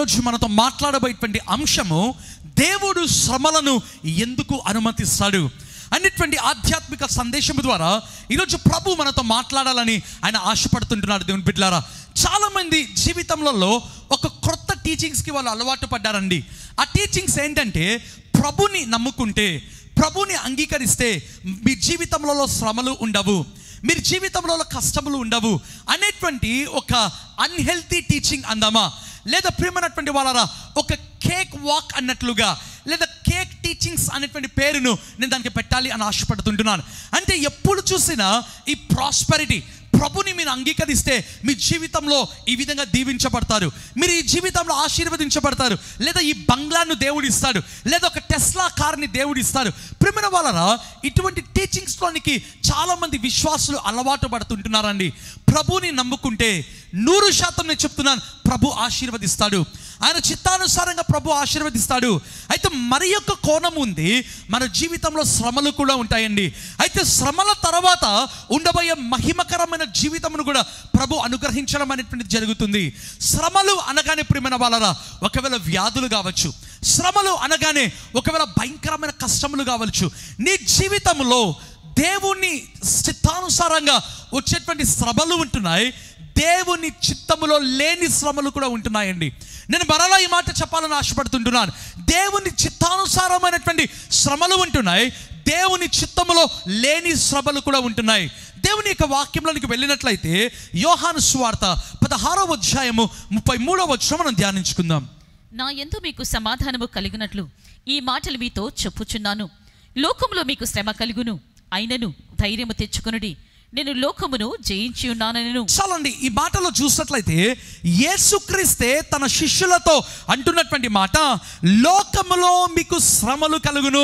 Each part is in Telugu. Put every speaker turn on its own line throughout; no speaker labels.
ఈరోజు మనతో మాట్లాడబోయేటువంటి అంశము దేవుడు శ్రమలను ఎందుకు అనుమతిస్తాడు అనేటువంటి ఆధ్యాత్మిక సందేశం ద్వారా ఈరోజు ప్రభు మనతో మాట్లాడాలని ఆయన ఆశపడుతుంటున్నాడు. దేవుని బిడ్డలారా, చాలామంది జీవితంలో ఒక క్రొత్త టీచింగ్స్కి వాళ్ళు అలవాటు పడ్డారండి. ఆ టీచింగ్స్ ఏంటంటే, ప్రభుని నమ్ముకుంటే, ప్రభుని అంగీకరిస్తే మీ జీవితంలో శ్రమలు ఉండవు, మీరు జీవితంలో కష్టములు ఉండవు అనేటువంటి ఒక అన్హెల్తీ టీచింగ్ అందామా, లేదా ప్రియమైనటువంటి వాళ్ళరా ఒక కేక్ వాక్ అన్నట్లుగా, లేదా కేక్ టీచింగ్స్ అనేటువంటి పేరును నేను దానికి పెట్టాలి అని ఆశపడుతుంటున్నాను. అంటే ఎప్పుడు చూసినా ఈ ప్రాస్పెరిటీ, ప్రభుని మీరు అంగీకరిస్తే మీ జీవితంలో ఈ విధంగా దీవించబడతారు, మీరు ఈ జీవితంలో ఆశీర్వదించబడతారు, లేదా ఈ బంగ్లాను దేవుడు ఇస్తాడు, లేదా ఒక టెస్లా కార్ని దేవుడు ఇస్తాడు. ప్రియమైన వాళ్ళరా, ఇటువంటి టీచింగ్స్లోనికి చాలామంది విశ్వాసులు అలవాటు పడుతుంటున్నారండి. ప్రభుని నమ్ముకుంటే 100% నేను చెప్తున్నాను, ప్రభు ఆశీర్వదిస్తాడు, ఆయన చిత్తానుసారంగా ప్రభు ఆశీర్వదిస్తాడు. అయితే మరి యొక్క కోణం ఉంది, మన జీవితంలో శ్రమలు కూడా ఉంటాయండి. అయితే శ్రమల తర్వాత ఉండబోయే మహిమకరమైన జీవితమును కూడా ప్రభు అనుగ్రహించడం అనేటువంటిది జరుగుతుంది. శ్రమలు అనగానే ప్రియమైన వాళ్ళరా ఒకవేళ వ్యాధులు కావచ్చు, శ్రమలు అనగానే ఒకవేళ భయంకరమైన కష్టములు కావచ్చు. నీ జీవితంలో దేవుని చిత్తానుసారంగా వచ్చేటువంటి శ్రమలు ఉంటున్నాయి, దేవుని చిత్తములో లేని శ్రమలు కూడా ఉంటున్నాయండి. నేను మరలా ఈ మాట చెప్పాలని ఆశపడుతుంటున్నాను. దేవుని చిత్తానుసారమైనటువంటి శ్రమలు ఉంటున్నాయి, దేవుని చిత్తములో లేని శ్రమలు కూడా ఉంటున్నాయి. దేవుని యొక్క వాక్యంలోనికి వెళ్ళినట్లయితే యోహాను సువార్త 16వ అధ్యాయము 33వ వచనం మనం ధ్యానించుకుందాం.
నా యందు మీకు సమాధానము కలిగినట్లు ఈ మాటలు మీతో చెప్పుచున్నాను. లోకములో మీకు శ్రమ కలుగును, అయినను ధైర్యము తెచ్చుకొనుడి, నేను లోకమును జయించి ఉన్నానని.
చాలండి, ఈ మాటలో చూసినట్లయితే యేసుక్రీస్తే తన శిష్యులతో అంటున్నటువంటి మాట, లోకములో మీకు శ్రమలు కలుగును,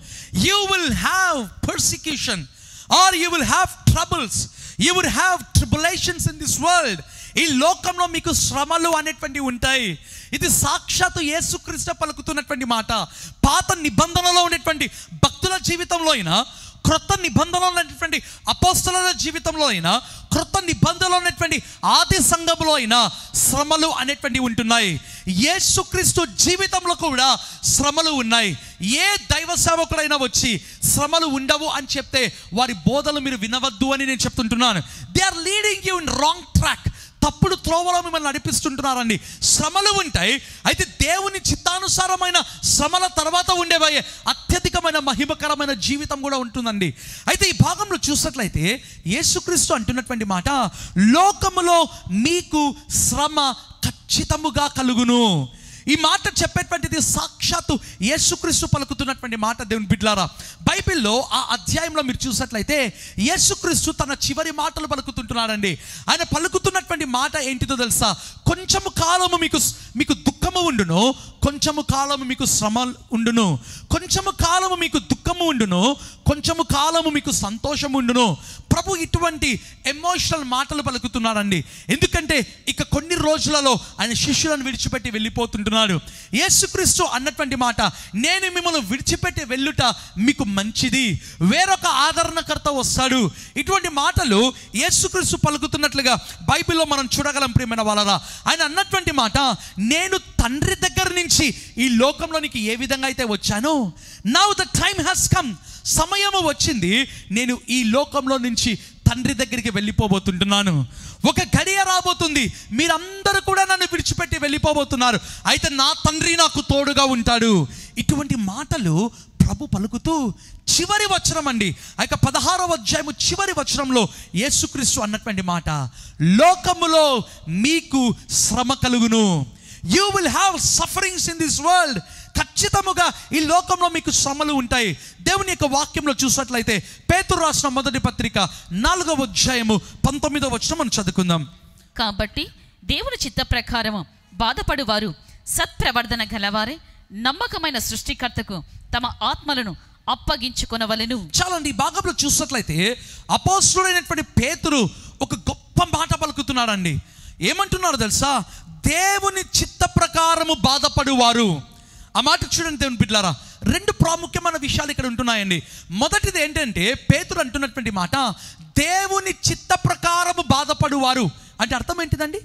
you will have persecution or you will have troubles, you will have tribulations in this world. ఈ లోకంలో మీకు శ్రమలు అనేటువంటివి ఉంటాయి. ఇది సాక్షాత్తు యేసుక్రీస్తు పలుకుతున్నటువంటి మాట. పాత నిబంధనలో ఉన్నటువంటి భక్తుల జీవితంలో అయినా, క్రొత్త నిబంధనలో ఉన్నటువంటి అపోస్తలుల జీవితంలో అయినా, క్రొత్త నిబంధనలో ఉన్నటువంటి ఆది సంఘంలో అయినా శ్రమలు అనేటువంటివి ఉంటున్నాయి. యేసుక్రీస్తు జీవితంలో కూడా శ్రమలు ఉన్నాయి. ఏ దైవ సేవకుడైనా వచ్చి శ్రమలు ఉండవు అని చెప్తే వారి బోధలు మీరు వినవద్దు అని నేను చెప్తుంటున్నాను. They are leading you in wrong track. తప్పుడు త్రోవలో మిమ్మల్ని నడిపిస్తుంటున్నారండి. శ్రమలు ఉంటాయి, అయితే దేవుని చిత్తానుసారమైన శ్రమల తర్వాత ఉండేవయ్యే అత్యధికమైన మహిమకరమైన జీవితం కూడా ఉంటుందండి. అయితే ఈ భాగంలో చూసినట్లయితే యేసుక్రీస్తు అంటున్నటువంటి మాట, లోకములో మీకు శ్రమ ఖచ్చితముగా కలుగును. ఈ మాట చెప్పేటువంటిది సాక్షాత్తు యేసుక్రీస్తు పలుకుతున్నటువంటి మాట. దేవుని బిడ్డలారా, బైబిల్లో ఆ అధ్యాయంలో మీరు చూసినట్లయితే యేసుక్రీస్తు తన చివరి మాటలు పలుకుతుంటున్నాడండి. ఆయన పలుకుతున్నటువంటి మాట ఏంటిదో తెలుసా? కొంచెము కాలము మీకు దుఃఖము ఉండును, కొంచెము కాలము మీకు శ్రమ ఉండును, కొంచెము కాలము మీకు దుఃఖము ఉండును, కొంచెము కాలము మీకు సంతోషం ఉండును. ప్రభు ఇటువంటి ఎమోషనల్ మాటలు పలుకుతున్నాడండి. ఎందుకంటే ఇక కొన్ని రోజులలో ఆయన శిష్యులను విడిచిపెట్టి వెళ్ళిపోతుంటున్నాడు. యేసుక్రీస్తు అన్నటువంటి మాట, నేను మిమ్మల్ని విడిచిపెట్టి వెళ్ళుట మీకు మంచిది, వేరొక ఆదరణకర్త వస్తాడు. ఇటువంటి మాటలు యేసుక్రీస్తు పలుకుతున్నట్లుగా బైబిల్లో మనం చూడగలం. ప్రియమైన వాళ్ళరా, ఆయన అన్నటువంటి మాట, నేను తండ్రి దగ్గర నుంచి ఈ లోకంలోనికి ఏ విధంగా అయితే వచ్చానో, now the time has come, సమయము వచ్చింది, నేను ఈ లోకంలో నుంచి తండ్రి దగ్గరికి వెళ్ళిపోబోతుంటున్నాను. ఒక గడియ రాబోతుంది, మీరందరూ కూడా నన్ను విడిచిపెట్టి వెళ్ళిపోబోతున్నారు, అయితే నా తండ్రి నాకు తోడుగా ఉంటాడు. ఇటువంటి మాటలు ప్రభు పలుకుతూ చివరి వచనం అండి, ఆ యొక్క 16వ అధ్యాయము చివరి వచనంలో యేసుక్రీస్తు అన్నటువంటి మాట, లోకములో మీకు శ్రమ కలుగును, you will have sufferings in this world. ఖచ్చితముగా ఈ లోకంలో మీకు శ్రమలు ఉంటాయి. దేవుని యొక్క వాక్యంలో చూసినట్లయితే పేతురు రాసిన మొదటి పత్రిక 4వ అధ్యాయము 19వ వచనం మనం చదువుకుందాం.
కాబట్టి దేవుని చిత్త ప్రకారము బాధపడువారు సత్ప్రవర్తన గలవారే నమ్మకమైన సృష్టికర్తకు తమ ఆత్మలను అప్పగించుకొనవలెను.
చాలండి, ఈ భాగంలో చూసినట్లయితే అపోస్తలుడైనటువంటి పేతురు ఒక గొప్ప మాట పలుకుతున్నాడండి. ఏమంటున్నాడు తెలుసా? దేవుని చిత్త ప్రకారము బాధపడువారు. ఆ మాట చూడండి దేవుని బిడ్డలారా, రెండు ప్రాముఖ్యమైన విషయాలు ఇక్కడ ఉంటున్నాయండి. మొదటిది ఏంటంటే పేతురు అంటున్నటువంటి మాట, దేవుని చిత్త ప్రకారము బాధపడువారు అంటే అర్థం ఏంటిదండి?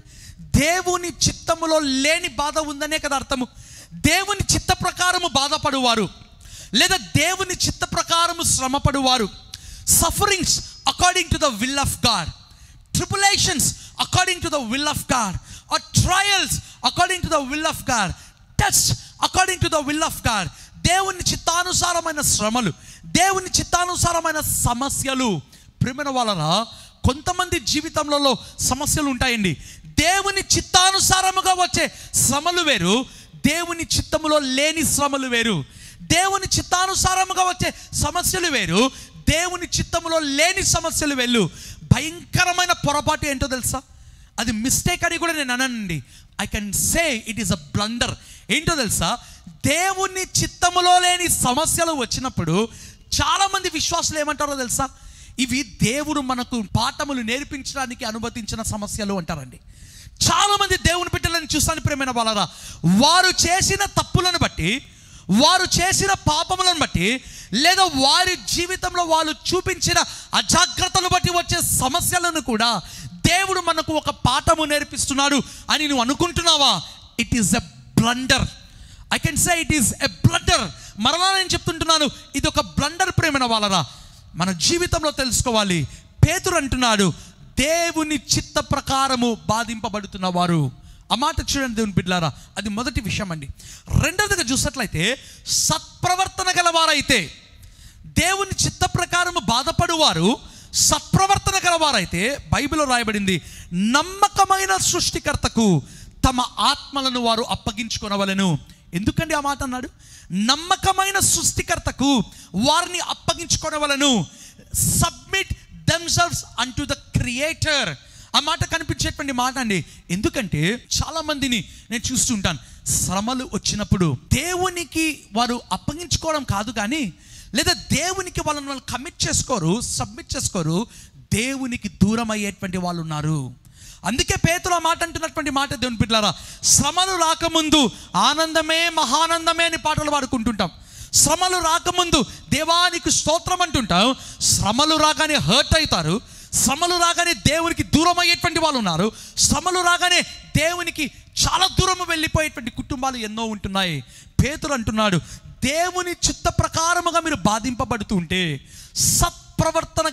దేవుని చిత్తములో లేని బాధ ఉందనే కదా అర్థము. దేవుని చిత్త ప్రకారము బాధపడువారు, లేదా దేవుని చిత్త ప్రకారము శ్రమపడువారు, sufferings according to the will of God, tribulations according to the will of God, or trials according to the will of God, test according to the will of God. దేవుని చిత్తానుసారమైన శ్రమలు, దేవుని చిత్తానుసారమైన సమస్యలు. ప్రియమైన వాళ్ళరా, కొంతమంది జీవితంలో సమస్యలు ఉంటాయండి. దేవుని చిత్తానుసారముగా వచ్చే శ్రమలు వేరు, దేవుని చిత్తములో లేని శ్రమలు వేరు. దేవుని చిత్తానుసారముగా వచ్చే సమస్యలు వేరు, దేవుని చిత్తములో లేని సమస్యలు వేరు. భయంకరమైన పొరపాటు ఏంటో తెలుసా? అది మిస్టేక్ అని కూడా నేను అనండి. I can say it is a blunder. ఏంటో తెలుసా? దేవుని చిత్తములో లేని సమస్యలు వచ్చినప్పుడు చాలామంది విశ్వాసులు ఏమంటారో తెలుసా? ఇవి దేవుడు మనకు పాఠములు నేర్పించడానికి అనుమతించిన సమస్యలు అంటారండి. చాలామంది దేవుని బిడ్డలను చూస్తాను ప్రేమైన వాళ్ళరా, వారు చేసిన తప్పులను బట్టి, వారు చేసిన పాపములను బట్టి, లేదా వారి జీవితంలో వాళ్ళు చూపించిన అజాగ్రత్తను బట్టి వచ్చే సమస్యలను కూడా దేవుడు మనకు ఒక పాఠము నేర్పిస్తున్నాడు అని నువ్వు అనుకుంటున్నావా? It is a blunder. I can say it is a blunder. మరలా నేను చెప్తుంటున్నాను, ఇది ఒక బ్లండర్ ప్రేమైన వాళ్ళరా. మన జీవితంలో తెలుసుకోవాలి. పేతురు అంటున్నాడు, దేవుని చిత్త ప్రకారము బాధింపబడుతున్న వారు. ఆ మాట చూడండి దేవుని బిడ్డలారా, అది మొదటి విషయం అండి. రెండవదిగా చూసినట్లయితే, సత్ప్రవర్తన గలవారైతే, దేవుని చిత్త ప్రకారము బాధపడువారు సత్ప్రవర్తన గలవారైతే, బైబిల్లో రాయబడింది, నమ్మకమైన సృష్టికర్తకు తమ ఆత్మలను వారు అప్పగించుకొనవలెను. ఎందుకండి ఆ మాట అన్నాడు? నమ్మకమైన సృష్టికర్తకు వారిని అప్పగించుకొనవలెను. Submit themselves unto the creator. ఆ మాట కనిపించేటువంటి మాట అండి. ఎందుకంటే చాలా మందిని నేను చూస్తుంటాను, శ్రమలు వచ్చినప్పుడు దేవునికి వారు అప్పగించుకోవడం కాదు కానీ, లేదా దేవునికి వాళ్ళు కమిట్ చేసుకోరు, సబ్మిట్ చేసుకోరు, దేవునికి దూరం అయ్యేటువంటి వాళ్ళు ఉన్నారు. అందుకే పేతురు ఆ మాట అంటున్నటువంటి మాట దేవుని బిడ్డలారా, శ్రమలు రాకముందు ఆనందమే మహానందమే అని పాటలు పాడుకుంటుంటాం. శ్రమలు రాకముందు దేవానికి స్తోత్రం అంటుంటాం. శ్రమలు రాగానే హర్ట్ అవుతారు, శ్రమలు రాగానే దేవునికి దూరం అయ్యేటువంటి వాళ్ళు ఉన్నారు, శ్రమలు రాగానే దేవునికి చాలా దూరం వెళ్ళిపోయేటువంటి కుటుంబాలు ఎన్నో ఉంటున్నాయి. పేతురు అంటున్నాడు, దేవుని చిత్త ప్రకారముగా మీరు బాధింపబడుతూ ఉంటే సత్ప్రవర్తన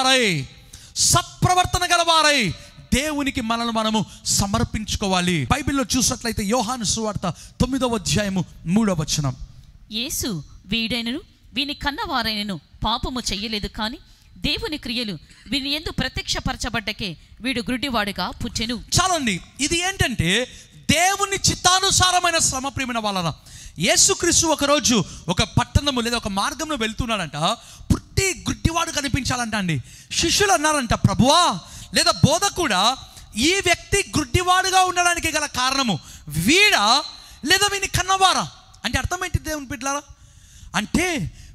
గలవారై దేవునికి మనల్ని మనము సమర్పించుకోవాలి. బైబిల్లో చూసినట్లయితే యోహాను సువార్త 9వ అధ్యాయము 3వ వచనం,
యేసు వీడైనను వీని కన్నవారైనను పాపము చెయ్యలేదు, కానీ దేవుని క్రియలు వీని యందు ప్రత్యక్షపరచబడ్డకే వీడు గ్రుడ్డివాడుగా పుట్టెను.
చాలండి, ఇది ఏంటంటే దేవుని చిత్తానుసారమైన శ్రమ. ప్రియమైన వాళ్ళరా, యేసుక్రీస్తు ఒకరోజు ఒక పట్టణము లేదా ఒక మార్గంలో వెళ్తున్నాడంట. పుట్టి గుడ్డివాడు కనిపించాలంట అండి. శిష్యులు అన్నారంట, ప్రభువా లేదా బోధకుడా, ఈ వ్యక్తి గుడ్డివాడుగా ఉండడానికి గల కారణము వీడా లేదా వీని కన్నవారా? అంటే అర్థం ఏంటి దేవుని బిడ్డలారా? అంటే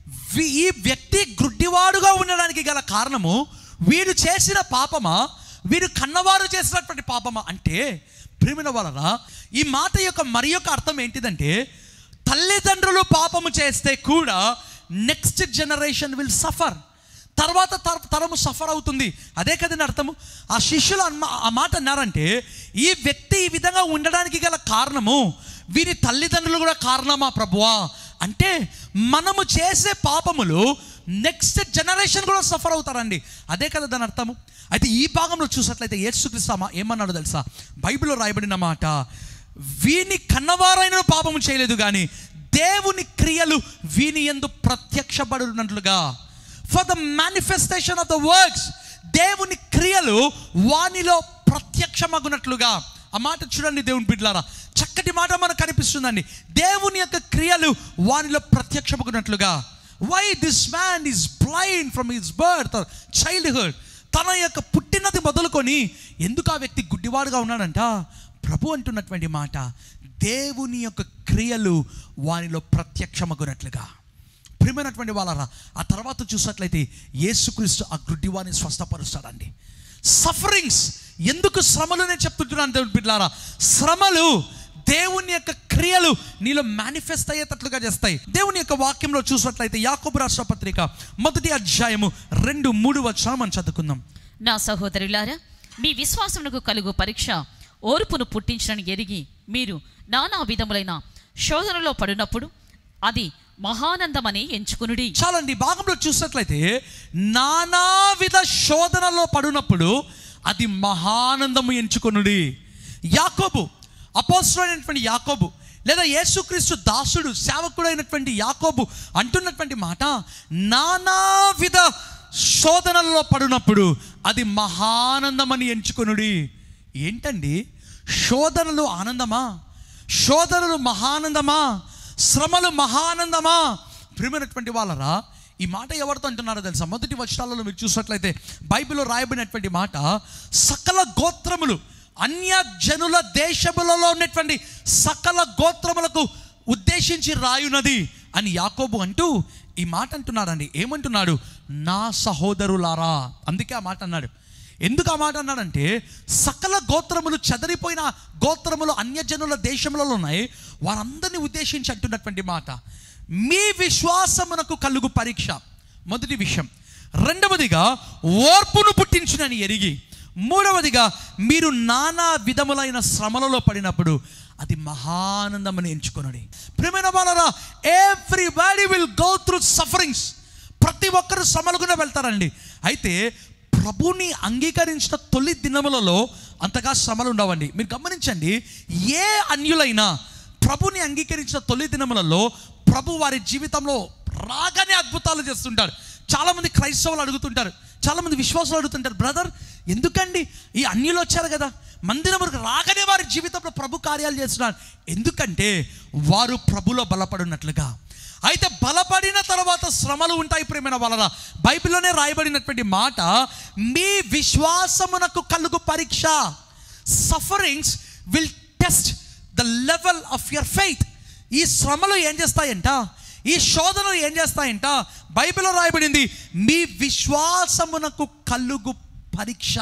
ఈ వ్యక్తి గుడ్డివాడుగా ఉండడానికి గల కారణము వీడు చేసిన పాపమా, వీడు కన్నవారు చేసినటువంటి పాపమా? అంటే ప్రియమైన వాళ్ళరా, ఈ మాట యొక్క మరి యొక్క అర్థం ఏంటిదంటే, తల్లిదండ్రులు పాపము చేస్తే కూడా నెక్స్ట్ జనరేషన్ విల్ సఫర్. తర్వాత తరము సఫర్ అవుతుంది. అదే కదండి అర్థము. ఆ శిష్యులు ఆ మాట అన్నారంటే, ఈ వ్యక్తి ఈ విధంగా ఉండడానికి గల కారణము వీరి తల్లిదండ్రులు కూడా కారణమా ప్రభువా? అంటే మనము చేసే పాపములు నెక్స్ట్ జనరేషన్ కూడా సఫర్ అవుతారండి. అదే కదా దాని అర్థము. అయితే ఈ భాగంలో చూసినట్లయితే యేసుక్రీస్తు ఏమన్నాడో తెలుసా? బైబిల్లో రాయబడిన మాట, వీని కన్నవారైన పాపము చేయలేదు కానీ దేవుని క్రియలు వీని యందు ప్రత్యక్షపడునట్లుగా. For the manifestation of the works, దేవుని క్రియలు వానిలో ప్రత్యక్షమగునట్లుగా. ఆ మాట చూడండి దేవుని బిడ్డలారా, చక్కటి మాట మనకు కనిపిస్తుందండి. దేవుని యొక్క క్రియలు వానిలో ప్రత్యక్షమగునట్లుగా. Why this man is blind from his birth or childhood. తన యొక్క పుట్టినది మొదలుకొని ఎందుకు ఆ వ్యక్తి గుడ్డివాడుగా ఉన్నాడంట? ప్రభు అంటున్నటువంటి మాట, దేవుని యొక్క క్రియలు వానిలో ప్రత్యక్షమగునట్లుగా. ప్రియమైనటువంటి వాళ్ళరా, ఆ తర్వాత చూసినట్లయితే యేసుక్రీస్తు ఆ గుడ్డివాడిని స్వస్థపరుస్తాడండి. సఫరింగ్స్, ఎందుకు శ్రమలు నేను చెప్తుంటున్నాను దేవుని బిడ్డలారా, శ్రమలు దేవుని యొక్క క్రియలు నీలో మేనిఫెస్ట్ అయ్యేటట్లుగా చేస్తాయి. దేవుని యొక్క వాక్యంలో చూసినట్లయితే యాకోబు రాసిన పత్రిక 1వ అధ్యాయము 2-3 వచనం మనం చదువుకుందాం.
నా సహోదరులారా, మీ విశ్వాసమునకు కలుగు పరీక్ష ఓర్పును పుట్టించని ఎరిగి మీరు నానా విధములైన శోధనలో పడినప్పుడు అది మహానందమని ఎంచుకునుడి.
చాలండి, భాగంలో చూసినట్లయితే నానావిధ శోధనలో పడినప్పుడు అది మహానందము ఎంచుకొనుడి. యాకోబు, అపోస్తలుడైనటువంటి యాకోబు, లేదా యేసుక్రీస్తు దాసుడు సేవకుడు అయినటువంటి యాకోబు అంటున్నటువంటి మాట, నానావిధ శోధనల్లో పడినప్పుడు అది మహానందమని ఎంచుకొనుడి. ఏంటండి, శోధనలు ఆనందమా? శోధనలు మహానందమా? శ్రమలు మహానందమా? ప్రియమైనటువంటి వాళ్ళరా, ఈ మాట ఎవరితో అంటున్నారో తెలుసా? మొదటి వచనాలలో మీరు చూసినట్లయితే బైబిల్లో రాయబడినటువంటి మాట, సకల గోత్రములు, అన్య జనుల దేశములలో ఉన్నటువంటి సకల గోత్రములకు ఉద్దేశించి రాయునది అని యాకోబు అంటూ ఈ మాట అంటున్నాడండి. ఏమంటున్నాడు? నా సహోదరులారా. అందుకే ఆ మాట అన్నాడు. ఎందుకు ఆ మాట అన్నాడంటే, సకల గోత్రములు, చెదరిపోయిన గోత్రములు అన్యజనుల దేశములలో ఉన్నాయి, వారందరినీ ఉద్దేశించి అంటున్నటువంటి మాట, మీ విశ్వాసమునకు కలుగు పరీక్ష మొదటి విషయం. రెండవదిగా ఓర్పును పుట్టించునని ఎరిగి, మూడవదిగా మీరు నానా విధములైన శ్రమలలో పడినప్పుడు అది మహానందమని ఎంచుకొనుడి. ప్రియమైన వాళ్ళరా, everybody will go through sufferings. ప్రతి ఒక్కరు శ్రమలు కూడా వెళ్తారండి. అయితే ప్రభుని అంగీకరించిన తొలి దినములలో అంతగా శ్రమలు ఉండవండి. మీరు గమనించండి, ఏ అన్యులైనా ప్రభుని అంగీకరించిన తొలి దినములలో ప్రభు వారి జీవితంలో రాగానే అద్భుతాలు చేస్తుంటారు. చాలామంది క్రైస్తవులు అడుగుతుంటారు, చాలామంది విశ్వాసులు అడుగుతుంటారు, బ్రదర్ ఎందుకండి ఈ అన్యులు వచ్చారు కదా, మందిరములకు రాగానే వారి జీవితంలో ప్రభు కార్యాలు చేస్తున్నారు? ఎందుకంటే వారు ప్రభులో బలపడినట్లుగా. అయితే బలపడిన తర్వాత శ్రమలు ఉంటాయి. ప్రియమైన వాళ్ళరా, బైబిల్లోనే రాయబడినటువంటి మాట, మీ విశ్వాసమునకు కలుగు పరీక్ష. Sufferings will test the level of your faith. ఈ శ్రమలు ఏం చేస్తాయంట, ఈ శోధనలు ఏం చేస్తాయంట? బైబిల్లో రాయబడింది, మీ విశ్వాసమునకు కలుగు పరీక్ష.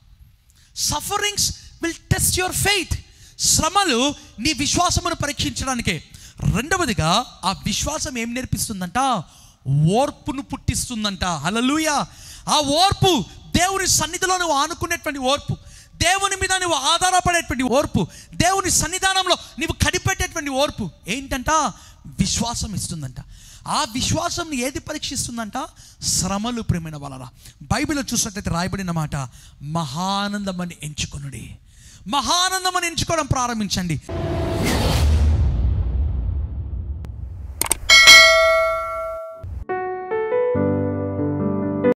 Sufferings will test your faith. శ్రమలు నీ విశ్వాసమును పరీక్షించడానికే. రెండవదిగా ఆ విశ్వాసం ఏం నేర్పిస్తుందంట? ఓర్పును పుట్టిస్తుందంట. హల్లెలూయా. ఆ ఓర్పు దేవుని సన్నిధిలో నువ్వు ఆనుకునేటువంటి ఓర్పు, దేవుని మీద నువ్వు ఆధారపడేటువంటి ఓర్పు, దేవుని సన్నిధానంలో నువ్వు కనిపెట్టేటువంటి ఓర్పు ఏంటంట? విశ్వాసం ఇస్తుందంట. ఆ విశ్వాసం ఏది పరీక్షిస్తుందంట? శ్రమలు. ప్రియమైన వాళ్ళరా, బైబిల్లో చూసినట్లయితే రాయబడిన మాట, మహానందమని ఎంచుకొనుడి. మహానందమని ఎంచుకోవడం ప్రారంభించండి.